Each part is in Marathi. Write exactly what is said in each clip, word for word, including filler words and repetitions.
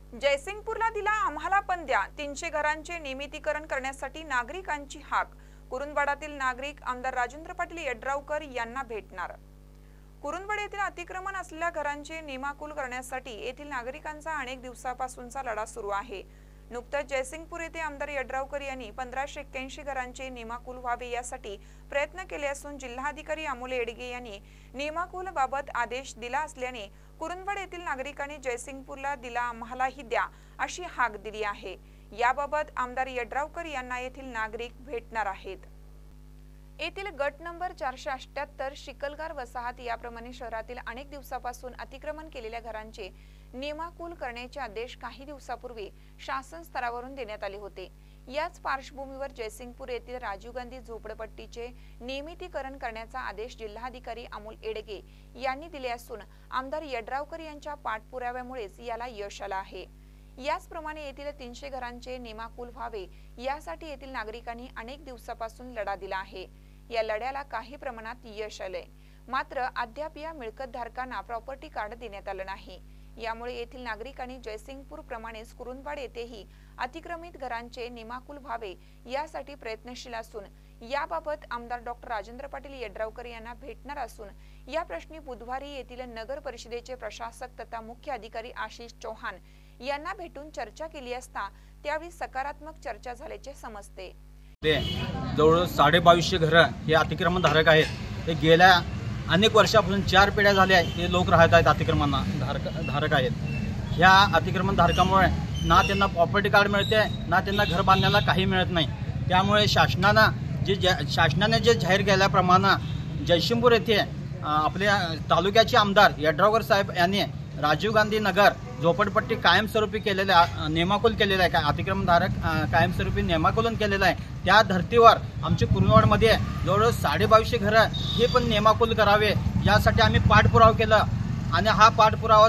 जयसिंगपूरला दिला आम्हाला पण द्या, तीनशे घरांचे नियमितीकरण करण्यासाठी नागरिकांची हाक। कुरुंदवाडातील नागरिक आमदार राजेंद्र पाटील यड्रावकर यांना भेटणार। कुरुंदवाड येथील अतिक्रमण असलेल्या घरांचे नियमाकुल करण्यासाठी येथील नागरिकांचा अनेक दिवसापासूनचा लढा सुरू आहे। नुकतंच जयसिंगपूर येथे आमदार यड्रावकर यांनी पंधराशे एक्क्याऐंशी घरांचे नियमाकुल व्हावे यासाठी प्रयत्न केले असून जिल्हाधिकारी अमोल येडगे यांनी नियमाकुल बाबत आदेश दिला असल्याने कुरुंदवाड येथील नागरिकांनी जयसिंगपूरला दिला आम्हालाही द्या अशी हाक दिली आहे। याबाबत आमदार यड्रावकर यांना येथील नागरिक भेटणार आहेत। येथील गट नंबर चारशे अठ्ठ्याहत्तर शिकलगार वसाहत याप्रमाणे शहरातील अनेक दिवसापासून अतिक्रमण केलेल्या घरांचे नियमाकुल करण्याचे आदेश काही दिवसापूर्वी शासन स्तरावरून देण्यात आले होते। याच पार्श्वभूमीवर जयसिंगपूर येथील राजीव गांधी झोपडपट्टीचे नियमितीकरण करण्याचा आदेश जिल्हाधिकारी अमोल येडगे यांनी दिले असून आमदार यड्रावकर यांच्या पाठपुराव्यामुळेच याला यश आले आहे। याचप्रमाणे येथील तीनशे घरांचे नियमाकुल व्हावे यासाठी येथील नागरिकांनी अनेक दिवसापासून लढा दिला आहे। या लढ्याला काही प्रमाणात यश आले, मात्र अद्याप या मिळकत धारकांना प्रॉपर्टी कार्ड देण्यात आले नाही। यामुळे येथील नागरिकांनी जयसिंगपूर प्रमाणेच कुरुंदवाड येथेही अतिक्रमित घरांचे नियमाकुल व्हावे यासाठी प्रयत्नशील असून याबाबत आमदार डॉक्टर राजेंद्र पाटील यड्रावकर यांना भेटणार असून या प्रश्नी बुधवारी येथील नगर परिषदेचे प्रशासक तथा मुख्य अधिकारी आशिष चौहान यांना भेटून चर्चा केली असता त्यावेळी सकारात्मक चर्चा झाल्याचे समजते। जवळ साडे बावीसशे घर हे अतिक्रमण धारक आहेत। ते गेल्या अनेक वर्षापासून चार पिढ्या झाल्या हे लोक राहत आहेत, अतिक्रमण धारक धारक आहेत। ह्या अतिक्रमण धारकामुळे ना त्यांना प्रॉपर्टी कार्ड मिळते ना त्यांना घर बांधण्याला काही मिळत नाही। त्यामुळे शासनानं जे शासनाने जे जाहीर केल्याप्रमाणे जयसिंगपूर येथे आपल्या तालुक्याचे आमदार यड्रावकर साहेब यांनी राजीव गांधी नगर झोपडपट्टी कायमस्वरूपी केलेल्या नियमाकुल केलेला आहे, अतिक्रमण धारक कायमस्वरूपी नियमाकुलन केलेलं आहे। त्या धर्तीवर आमच्या कुरुंदवाडमध्ये जवळजवळ साडे बावीसशे घरं हे पण नियमाकुल करावे यासाठी आम्ही पाठपुरावा केला आणि हा पाठपुरावा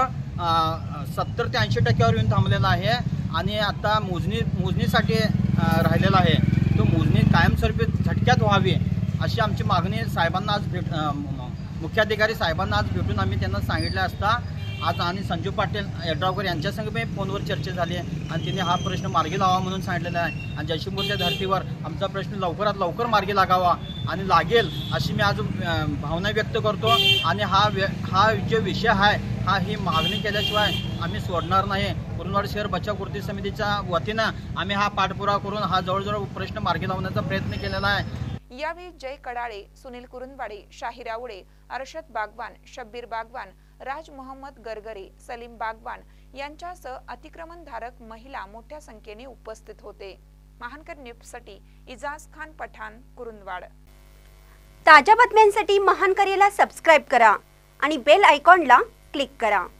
जवळजवळ सत्तर ते ऐंशी टक्क्यावर येऊन थांबलेला आहे आणि आता मोजणी मोजणीसाठी राहिलेला आहे। तो मोजणी कायमस्वरूपी झटक्यात व्हावी अशी आमची मागणी साहेबांना आज भेट मुख्याधिकारी साहेबांना आज भेटून आम्ही त्यांना सांगितलं असता आज आणि संजू पाटील यड्रावकर यांच्या संग मी फोनवर चर्चा झाली आणि त्यांनी हा प्रश्न मार्गी लावा म्हणून सांगितलेला आहे आणि जयसिंगपूरच्या धर्तीवर आमचा प्रश्न लवकरात लवकर मार्गी लागावा आणि लागेल अशी मी आज भावना व्यक्त करतो। आणि हा हा जो विषय आहे हा ही मागणी केल्याशिवाय आम्ही सोडणार नाही। कुरुंदवाड शहर बचाव कृती समितीच्या वतीनं आम्ही हा पाठपुरावा करून हा जवळजवळ प्रश्न मार्गी लावण्याचा प्रयत्न केलेला आहे। यावेळी जय कडाळे, सुनील कुरुंदवाडे, शाहीर आवळे, अर्शद बागवान, शब्बीर बागवान, राज मोहम्मद गरगरे, सलीम बागवान यांच्यासह अतिक्रमण धारक महिला मोठ्या संख्येने उपस्थित होते। महानकर न्यूजसाठी इजाज खान पठाण, कुरुंदवाड। ताज्या बातम्यांसाठी महानकरेला सबस्क्राइब करा आणि बेल आयकॉनला क्लिक करा।